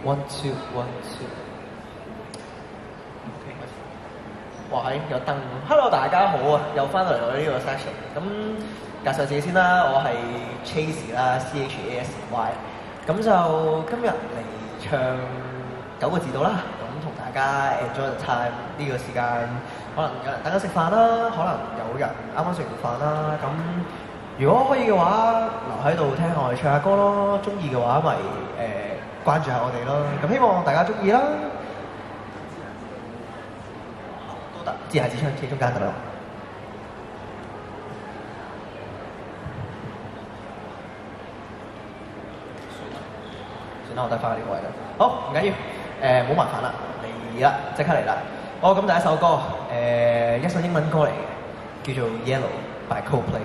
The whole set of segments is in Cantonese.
One two one two。哇，係有燈。Hello， 大家好啊，又翻到嚟我呢個 section。咁介紹自己先啦，我係 Chasey 啦，CHASY。咁就今日嚟唱9個字到啦。咁同大家 enjoy the time 呢個時間，可能有人等緊食飯啦，可能有人啱啱食完飯啦。咁如果可以嘅話，留喺度聽我哋唱下歌咯。中意嘅話，咪關注下我哋咯。咁希望大家中意啦。都得，自下自唱，企中間得啦。算啦，我得翻呢個位啦。好，唔緊要，冇麻煩啦，嚟啦，即刻嚟啦。好，咁第一首歌，一首英文歌嚟嘅，叫做《Yellow》by Coldplay。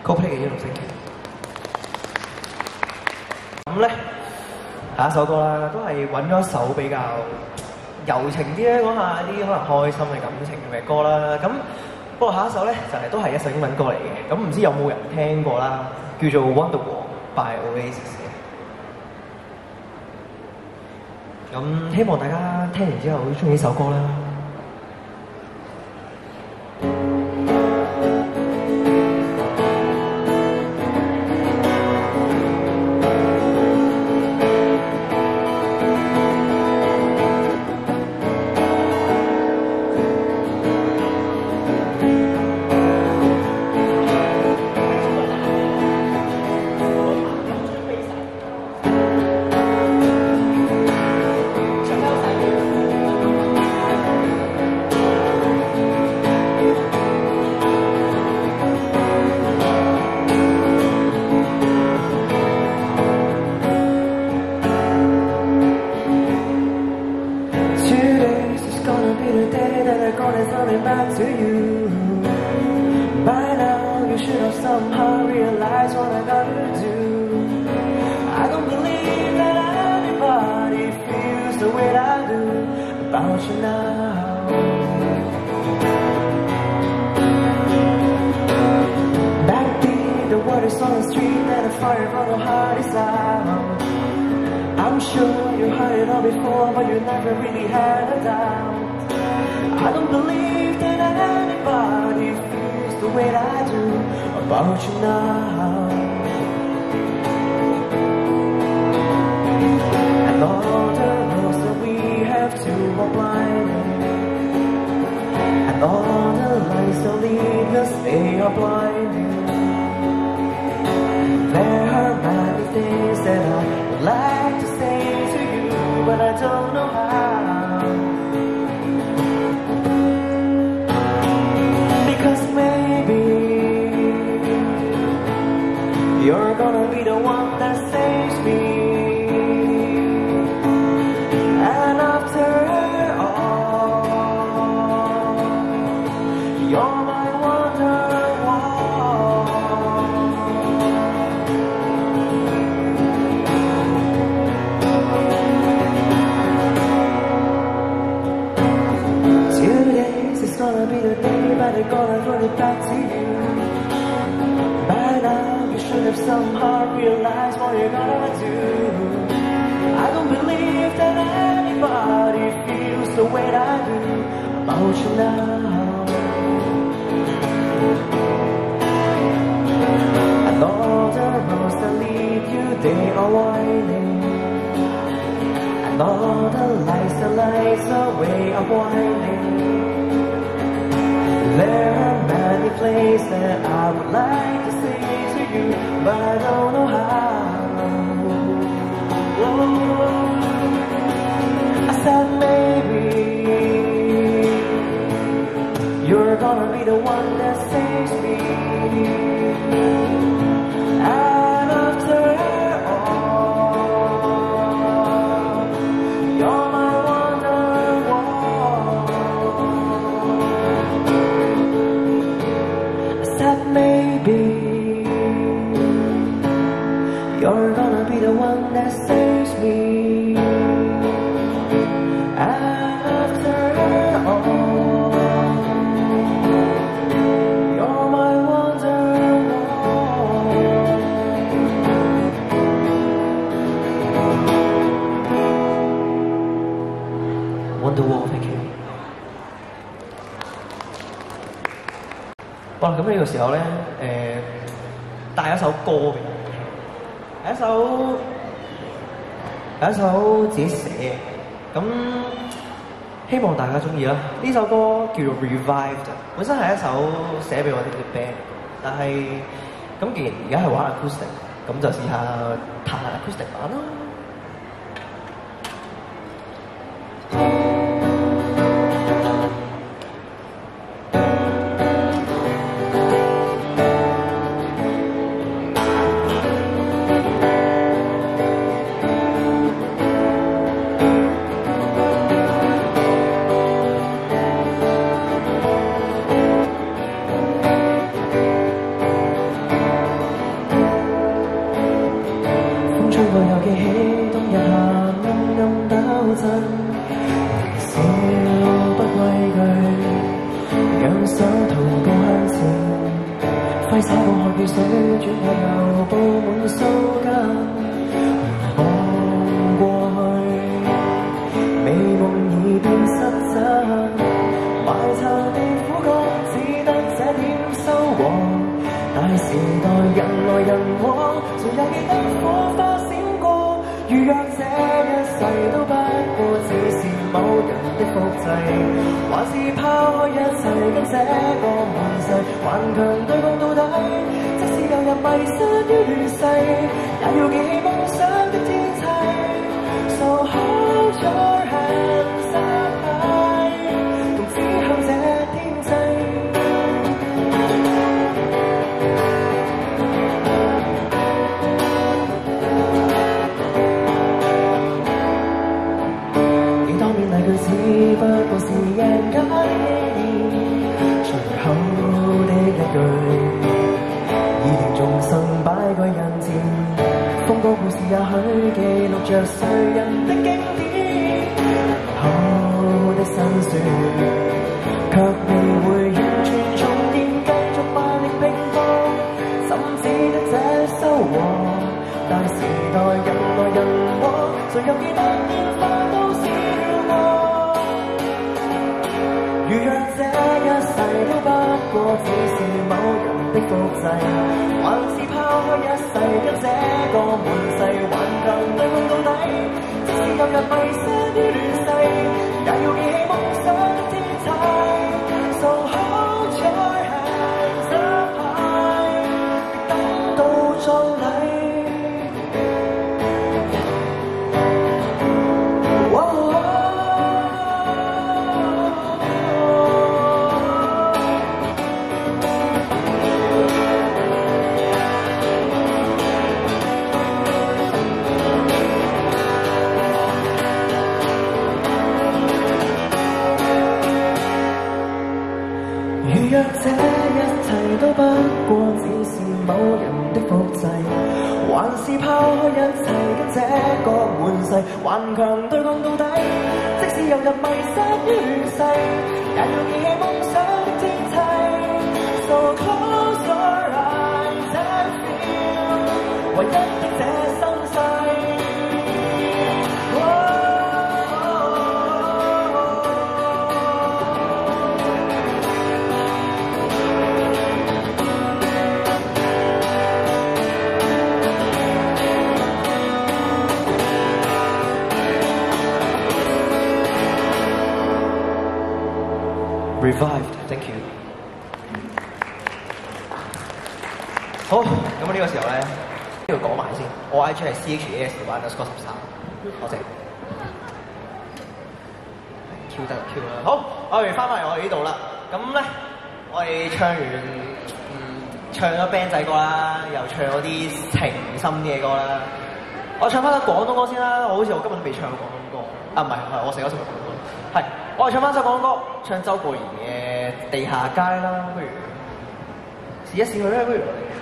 Coldplay 嘅《一路星期》。咁咧，下一首歌啦，都係揾咗一首比較柔情啲咧，講下啲可能開心嘅感情嘅歌啦。咁不過下一首咧就都係一首英文歌嚟嘅。咁唔知有冇人聽過啦？叫做《Wonderwall》by Oasis 嘅。咁希望大家聽完之後會中意呢首歌啦。哇！咁呢個時候咧，帶一首歌俾你聽，係一首自己寫嘅，咁希望大家中意啦。呢首歌叫做 Revived， 本身係一首寫俾我哋嘅 band， 但係咁既然而家係玩 acoustic， 咁就試下彈下 acoustic 版啦。 揮手過去水，轉眼又布滿鬚根。回望過去，美夢已變失真。埋藏地苦幹，只得這點收穫。大時代人來人往，誰又記得火花閃過？如若這一世都不過只是某人的複製，還是拋開一切跟這個悶世，頑強對抗到底。即使有日迷失於亂世，也要記起夢想的天際。So hold your hands up high， 同指向這天際。只不過是贏家意義，最後的一句，已定終生擺在人前。風光故事也許記錄着誰人的經典，後的辛酸，卻未會完全重現，繼續奮力拼搏，怎只得這收穫？大時代人來人往，誰又記得煙花都笑過？如若這一世都不過只是某人的複製，還是拋開一世跟這個悶世，頑強對抗到底。即使有日迷失於亂世，也要記起夢想的天際。So hold your hands up high， 等到葬禮。若這一切都不過只是某人的複製，還是拋開一切跟這個悶世，頑強對抗到底。即使有日迷失於亂世，也要記起夢想的天際。So close your eyes and feel， 唯一的這身世。Revived, thank you。好，咁呢個時候咧，呢度講埋先。我 IG 係 CHAS__13，多謝。Q 得 Q 啦。好，我哋翻返嚟我哋呢度啦。咁咧，我哋唱咗 band 仔歌啦，又唱咗啲情深啲嘅歌啦。我唱翻首廣東歌先啦。我今日都未唱過廣東歌。啊，唔係，我成日都唱廣東歌。係。我哋唱翻首廣東歌，唱周國賢嘅《地下街》啦，不如試一試佢啦，不如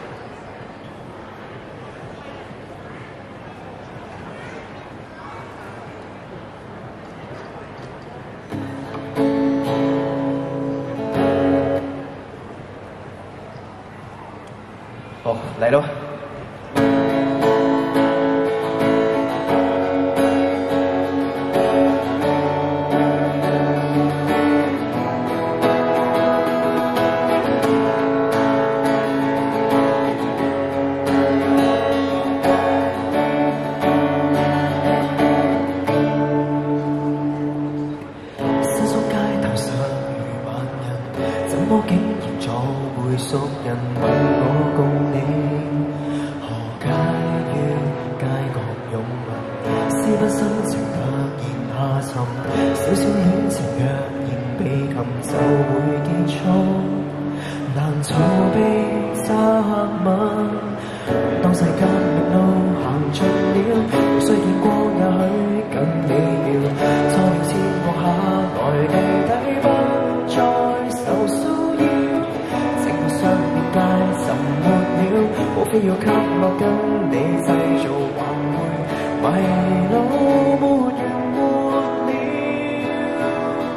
好嚟咯。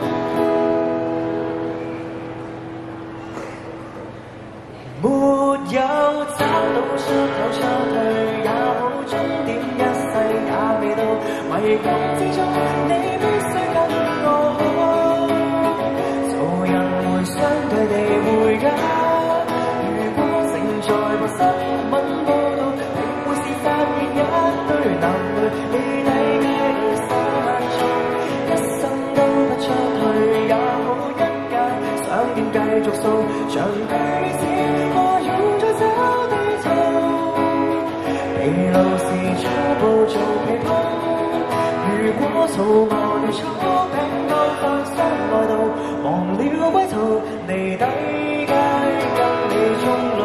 沒谷之中，你必須跟我做人會相對地回家。如果正在播新聞報道，你會是發現一堆男女你睇嘅失蹤，一生都不出去也好一間，想點繼續掃，長居於此，我用再找地圖。疲勞時初步做皮泡，如果數我了草餅乾放心內度，忘了歸途，離底街跟你終老。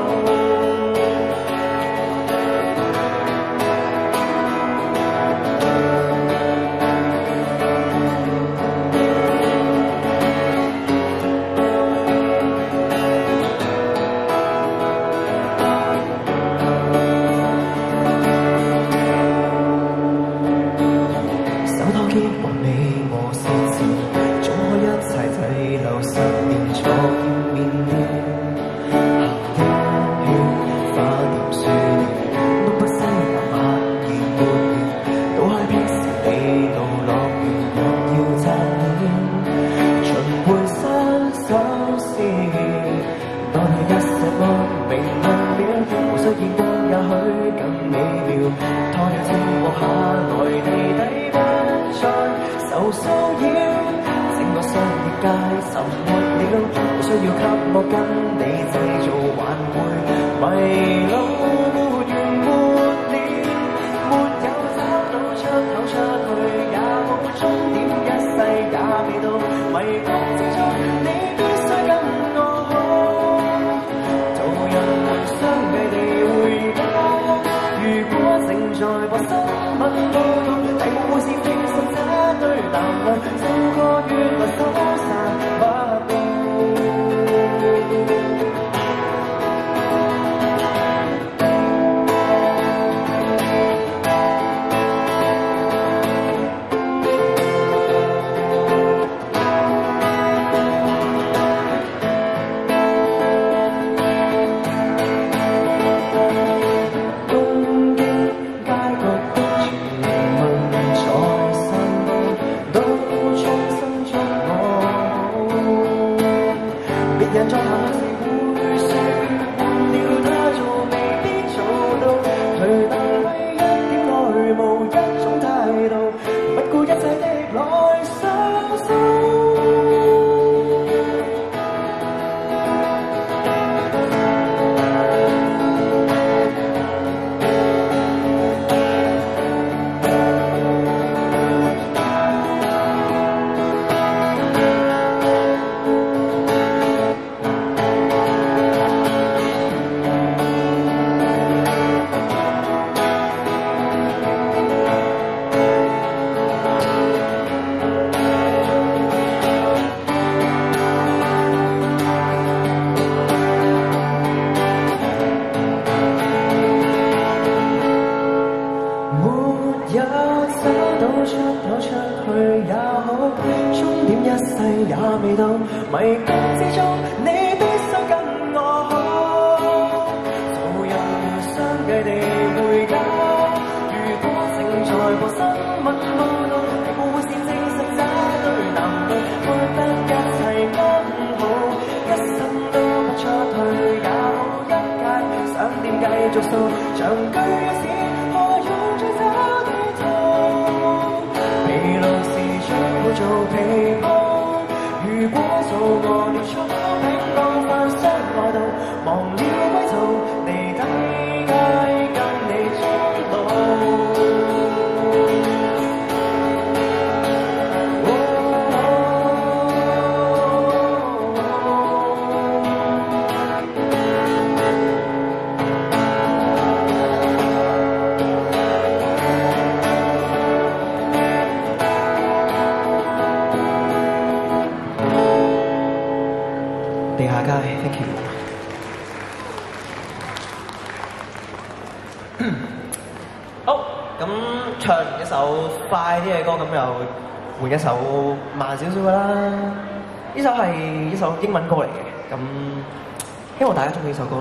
快啲嘅歌，咁又換一首慢少少嘅啦。呢首係一首英文歌嚟嘅，咁希望大家中意呢首歌啦。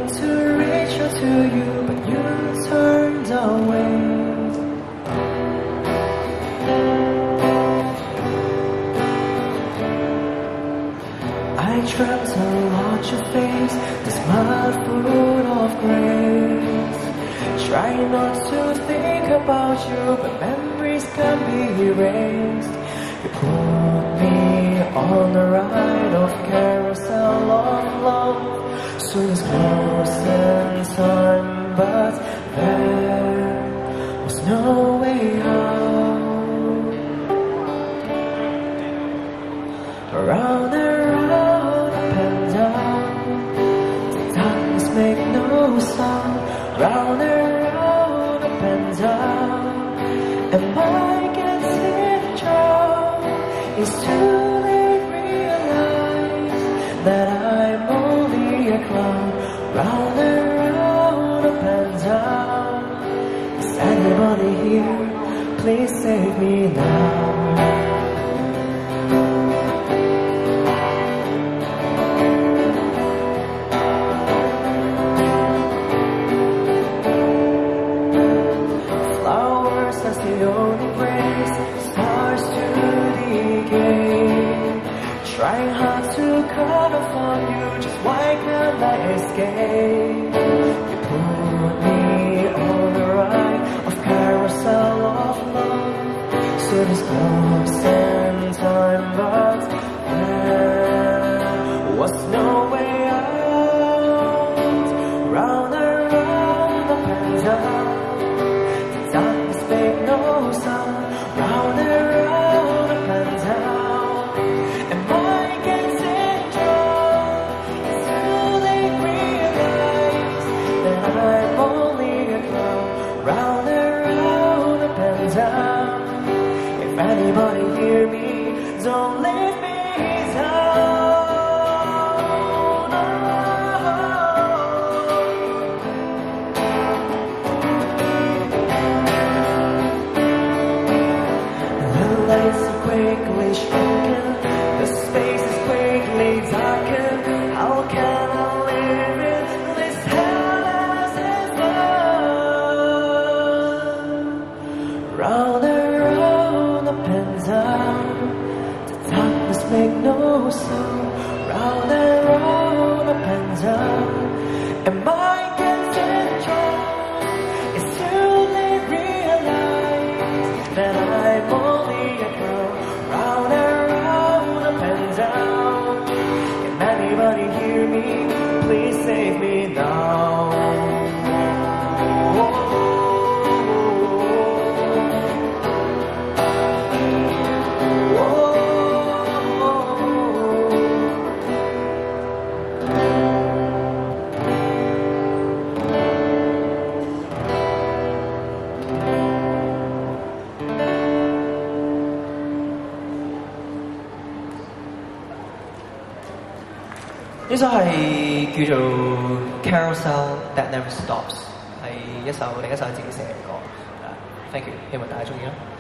to reach out to you, but you turned away. I tried to watch your face, the smile full of grace. Try not to think about you, but memories can be erased. You put me on the ride of carousel of love, so it's close in time, but there was no way out. Around and round, up and down, the times make no sound. Round and round, up and down, and I can see the drown. It's too late, realize that I'm only a clown. Round and round, up and down. Is anybody here? Please save me now. That's the only grace, stars to decay. Trying hard to cut off on you, just why can't I escape? You put me on the ride of carousel of love, so this close in time, but there was no way out. Round and round, up and down, make no sound. Round and round, up and down, and I get it drown. It's too late, realize that I'm only a clown. Round and round, up and down. If anybody hear me, don't leave me down. Lights are quickly shrinking, the space is quickly darkened. How can I live in this hell as it's fun? Round and round, up and down, the darkness make no sound. Round and round, up and down, and my gets in drown. It's too late, realize that I'm only a clown. Round and round, up and down. Can anybody hear me? Please save me now.呢首係叫做 Carousel That Never Stops，係另一首自己寫嘅歌。Thank you，希望大家中意啦。